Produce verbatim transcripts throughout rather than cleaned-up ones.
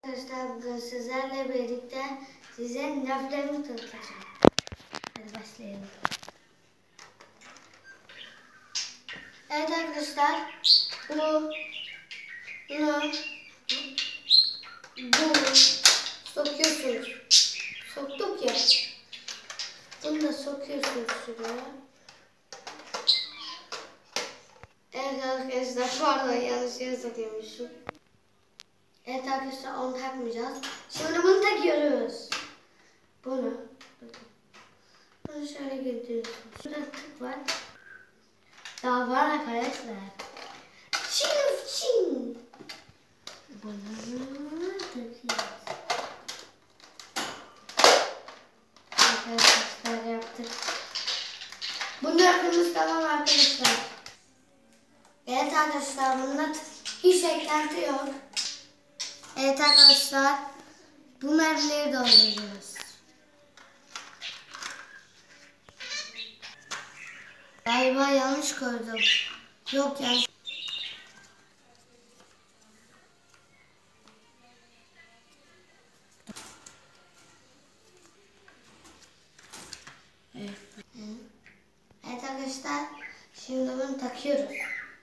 Arkadaşlar bugün sizlerle birlikte size nerflerimi tanıtacağım. Hadi başlayalım. Evet arkadaşlar, bu bunu bunu sokuyorsunuz. Soktuk ya. Bunu da sokuyorsunuz şuraya. Evet arkadaşlar, pardon yanlış yere sokuyormuşum. Evet arkadaşlar, onu takmayacağız. Şimdi bunu takıyoruz. Bunu. Bunu şöyle götürüyorsunuz. Şurada tık var. Daha var arkadaşlar. Çin çin. Bunu takıyoruz. Arkadaşlar yaptık. Bunlar kırmızı tamam arkadaşlar. Evet arkadaşlar, bunda hiç eklenti yok. Evet arkadaşlar, bu mermileri dolduruyoruz. Galiba yanlış koydum. Yok yanlış. Evet. Evet arkadaşlar, şimdi bunu takıyoruz.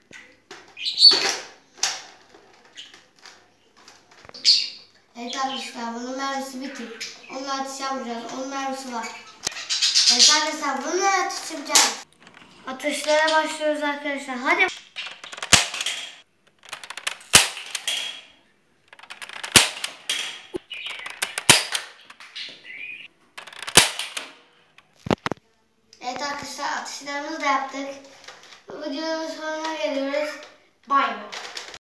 Evet arkadaşlar, bunun mermisi bitti. Onunla atış yapacağız. Onun mermisi var. Evet arkadaşlar, bununla atış yapacağız. Atışlara başlıyoruz arkadaşlar. Hadi. Evet arkadaşlar, atışlarımızı da yaptık. Bu videonun sonuna geliyoruz. Bay bay.